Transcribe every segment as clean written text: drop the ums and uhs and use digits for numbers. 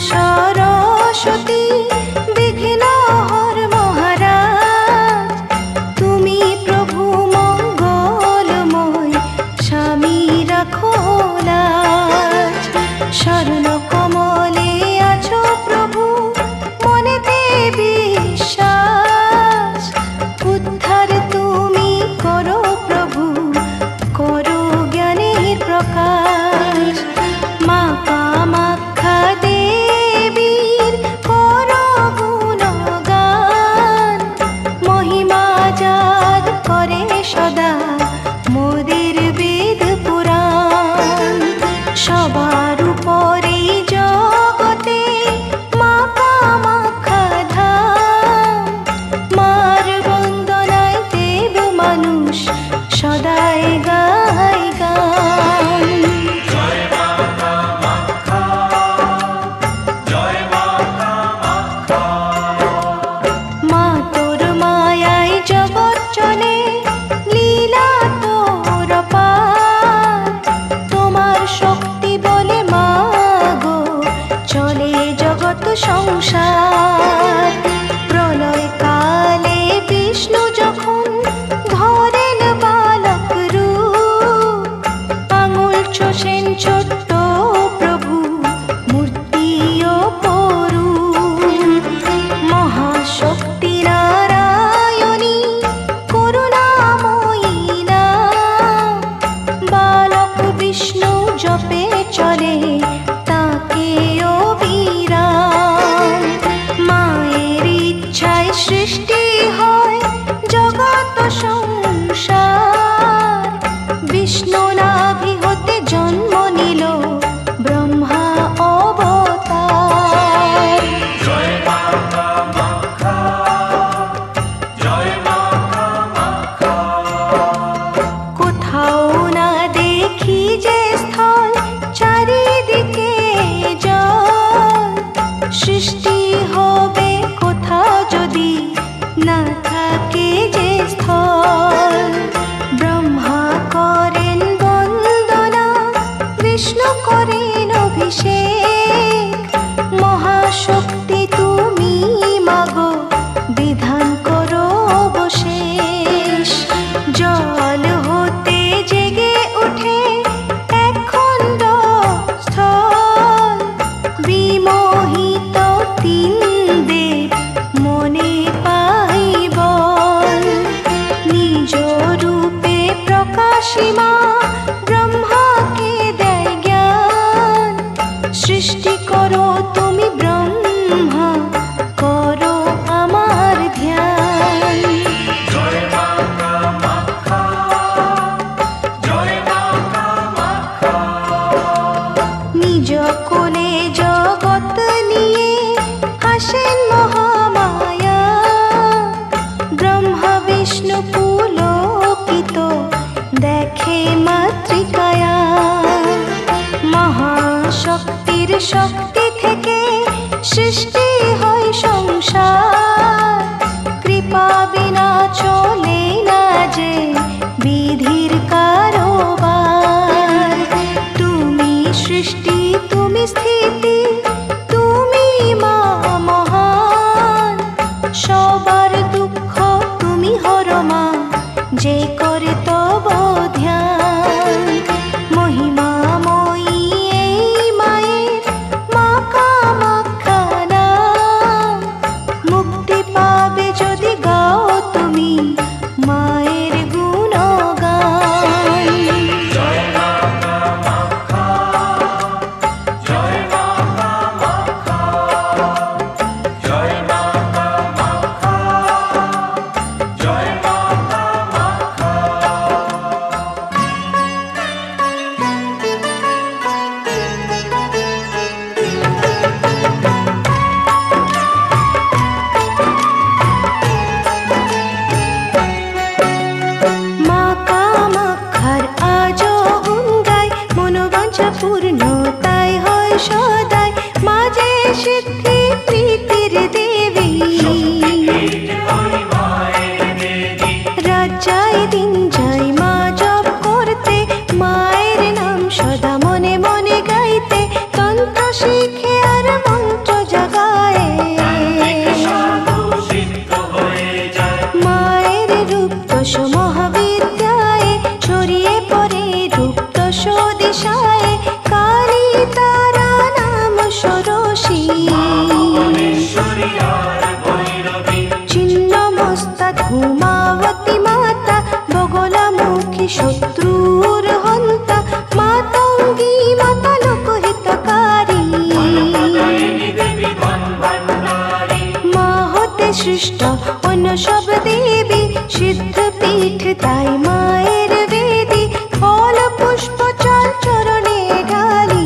सरस्वती विघ्नहर महाराज तुमी प्रभु मंगलमय स्वामी राखो लाज शरण कमले आछो प्रभु मनेते विश्वास उद्धार तुमी करो प्रभु करो ज्ञानेर प्रकाश मा कामाख्या देवीर करो गुणगान महिमा जार करे सदा मोদের वेद पुराण सबार उपरे जगते मा कामाख्या धाम मार बंदनाय देव मानुष सदाय गाय गान मा तोर मायाय जगत चले लीला तोर पार तोमार शक्ति बोले मा गो चले जगत संसार प्रलय काले विष्णु जखन धरेन बालक रूप आंगुल चोषेन छोट्ट प्रभु मूर्ति अपरूप महाशक्ति नारायणी करुणामयी नाम बालक विष्णु जपे चले ताके अविराम माয়ের इच्छाয় सृष्टि হয় जगत संसार विष्णु नाभि होते जन्म निल ब्रह्मा अवतार কোথাও না দেখি যে স্থল চারিদিকে জল সৃষ্টি হবে কোথা যদি না থাকে যে স্থল ব্রহ্মা করেন বন্দনা বিষ্ণু করেন অভিষেক মহাশক্তি তুমি মাগো বিধান করো অবশেষ জল হতে জেগে ওঠে এক খণ্ড স্থল বিমোহিত তিন দেব মনে পাই বল নিজ রূপে প্রকাশী মা ব্রহ্মাকে দেয় জ্ঞান সৃষ্টি করো তুমি ব্রহ্মা করো আমার ধ্যান নিজ কোলে জগৎ নিয়ে হাসেন মহামায়া ব্রহ্মা বিষ্ণু পুলকিত দেখে মাতৃকায়া মহাশক্তির শক্তি থেকে সৃষ্টি হয় সংসার কৃপা বিনা চলে না যে বিধির কারবার তুমি সৃষ্টি তুমি স্থিতি তুমি মা মহান সবার দুঃখ তুমি হরো মা যে করে তব ধ্যান মহিমাময়ী এই মায়ের মা কামাখ্যা নাম সৃষ্ট অন্য সব দেবী সিদ্ধপীঠ তাই মায়ের বেদী ফল পুষ্প চল চরণে ঢালি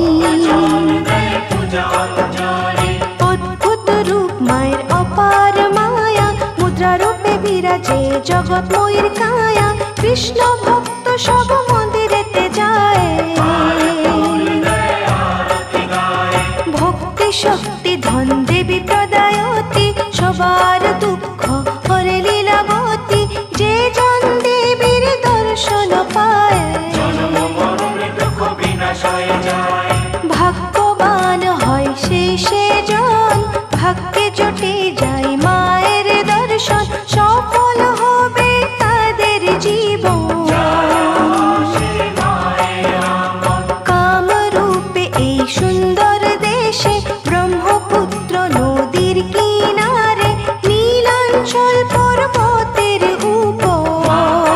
অদ্ভুত রূপ মায়ের অপার মায়া মুদ্রা রূপে বিরাজে জগৎময়ীর কায়া কৃষ্ণ ভক্ত সব মন্দিরেতে যায় ভক্তি শক্তি ধন দেবী প্রদায়তী সবার দুঃখ হরে লীলাবতী যে জন দেবীর দর্শন পায় ভাগ্যবান হয় সে জন ভাগ্যে জুটে যায় মায়ের দর্শন সফল হবে তাদের জীবন কামরূপে এই সুন্দর দেশে ব্রহ্মপুত্র নদীর কিনারে নীলাঞ্চল পর্বতের উপর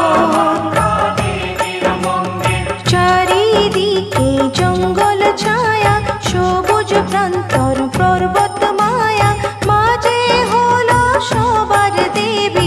চারিদিকে জঙ্গল ছায়া সবুজ প্রান্তর পর্বত মায়া মাঝে হলো সবার দেবী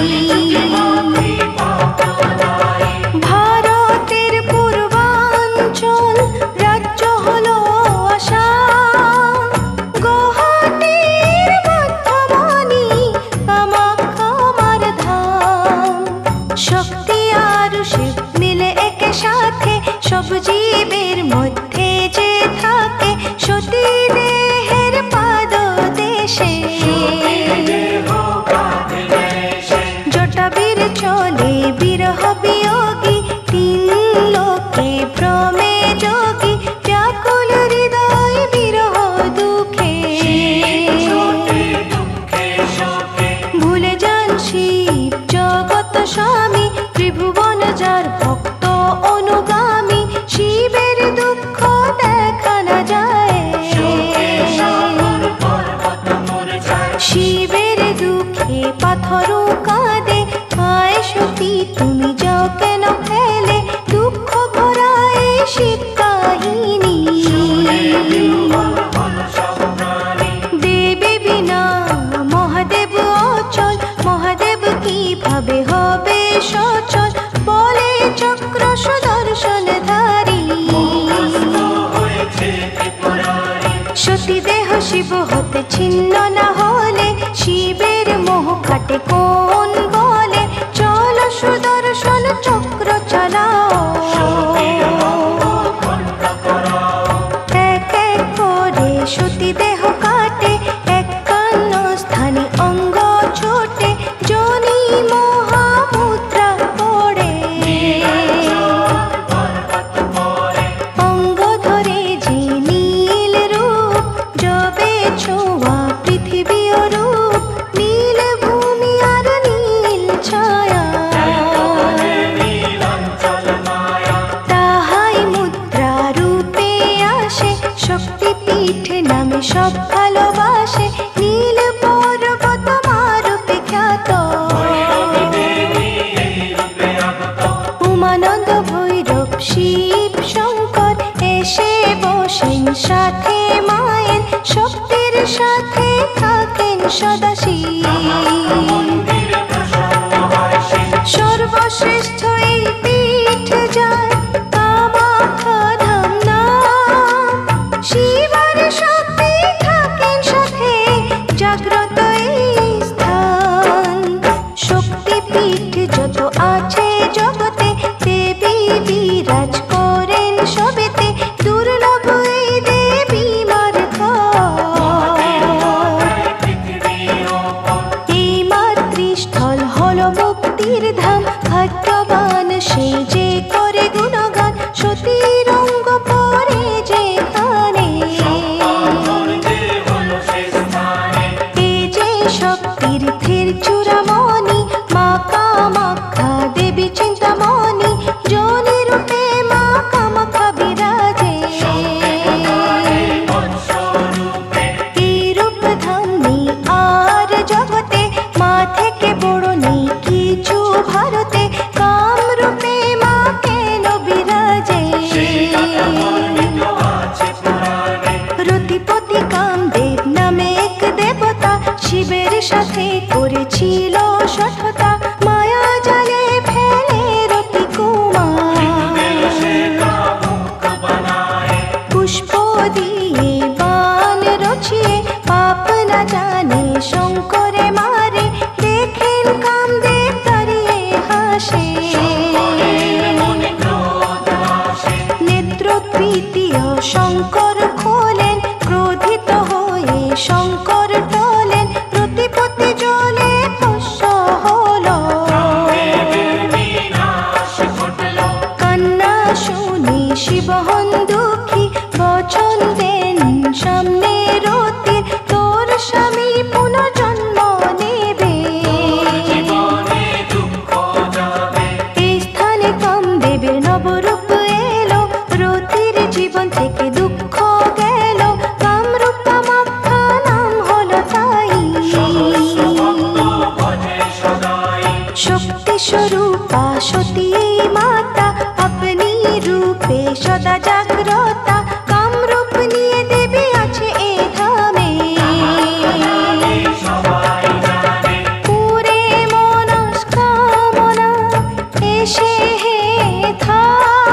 ভারতের পূর্বাঞ্চল রাজ্য হলো আসাম গুয়াহাটির মধ্যমণি কামাখ্যা মার ধাম শক্তি আর শিব মিলে একে সাথে সব জীবের মধ্যে যে থাকে সতী দেহের পাদ দেশে জটাবীর চলে বিরহ বিয়োগী তিন লোকে ভ্রমে যোগী ব্যাকুল হৃদয় বিরহ দুঃখে ভুলে যান শিব জগত স্বামী ত্রিভুবন যার ভক্ত অনুগামী শিবের দুঃখ দেখা না যায় শিবের দুঃখে পাথরও কাঁদে আয় সতী তুমি যাও কেন ফেলে দুঃখ ভরা এই শিব কাহিনী দেবী বিনা মহাদেব অচল মহাদেব কিভাবে হবে সচল বলে চক্র সুদর্শন ধারী সতী দেহ শিব হতে ছিন্ন না হলে শিবের মোহ কাটে কোন বলে চল সুদর্শন চক্র চালাও এক এক করে সতী দেহ কাটে একান্ন স্থানে অঙ্গ ছোটে জনি মহামুদ্রা পড়ে অঙ্গ ধরে যে নীল রূপ যবে ছোঁয়া পৃথিবী রূপ নীল ভূমি আর নীল ছায়া তাহাই মুদ্রা রূপে আসে শক্তিপীঠ নামে সব ভালোবাসে নীল পর্বত মারূপে খ্যাত উমানন্দ ভৈরব শিব শঙ্কর এসে বসেন সাথে মায়ের শক্তির সাথে থাকেন সদাশিব সর্বশ্রেষ্ঠ এই পীঠ যায় কামাখ্যা ধাম নাম শিবার শক্তি থাকেন সাথে জাগ্রত এই স্থান শক্তিপীঠ যত আছে জগতে দেবী বিরাজ করেন সবেতে দুর্লভ এই দেবী মার এই মাতৃস্থল হলো মুক্তির ধাম ভাগ্যবান শিবের সাথে করেছিল সঠতা, মায়া জালে ফেলে রতি কুমার। পুষ্প দিয়ে বান রচিয়ে পাপ না জানে শঙ্করে মারে, দেখেন কামদেব দাঁড়িয়ে হাসে। নেত্র তৃতীয় শঙ্কর খোলেন, ক্রোধিত হয়ে শঙ্কর টলেন, রতিপতি জলে ভস্ম হলো। কান্না শুনে শিব হন দুঃখী, বচন দেন সামনে রতির, তোর স্বামী পুনর্জন্ম নেবে। এই স্থানে কামদেবের নবরূপ এলো, রতির জীবন থেকে দুঃখ গেল, কামরূপ কামাখ্যা নাম হলো তাই। শক্তি স্বরূপা সতী মাতা, আপনি রূপে সদা জাগ্রতা, কামরূপ নিয়ে দেবী আছে এ ধামে। পুরে মনস্কামনা এসে হে থা,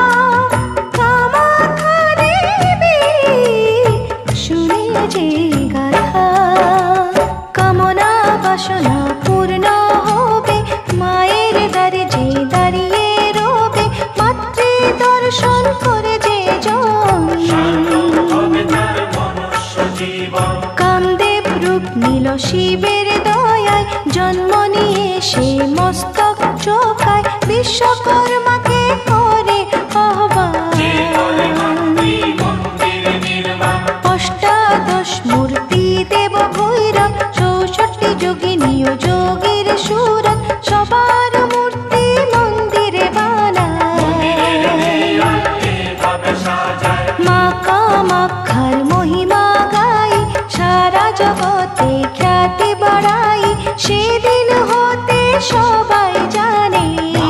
কামাখ্যা দেবী শুনে যে গাথা। কামনা বাসনা পূর্ণ হবে, মায়ের দ্বারে যে দাঁড়িয়ে রবে, মাতৃ দর্শন করে যে জন। কামদেব রূপ নীল শিবের দয়ায়, জন্ম নিয়ে সে মস্তক চোখায়, বিশ্বকর্মাকে করে আহ্বান। অষ্টাদশ মূর্তি দেব ভৈরব, 64 যোগিনী ও যোগীর সুরত, সবার মূর্তি মন্দিরে বানায়। মা কামাখ্যার মহিমা গাই, সারা জগতে খ্যাতি বাড়াই, সেদিন হতে সবাই জানে।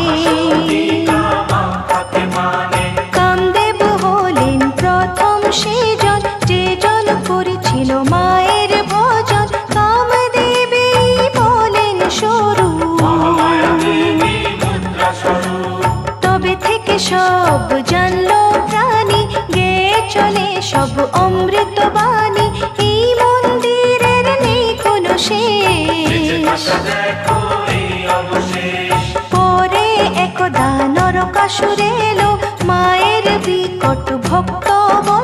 কামদেব হলেন প্রথম সেজন, যে জন করেছিল মায়ের ভজন, কামদেবী বলেন স্বরূপ। তবে থেকে সব জানলো প্রাণী, গেয়ে চলে সব অমৃত বাণী, এই মন্দিরের নেই কোনো শেষ। পরে একদা নরকাসুর এলো, মায়ের বিকট ভক্ত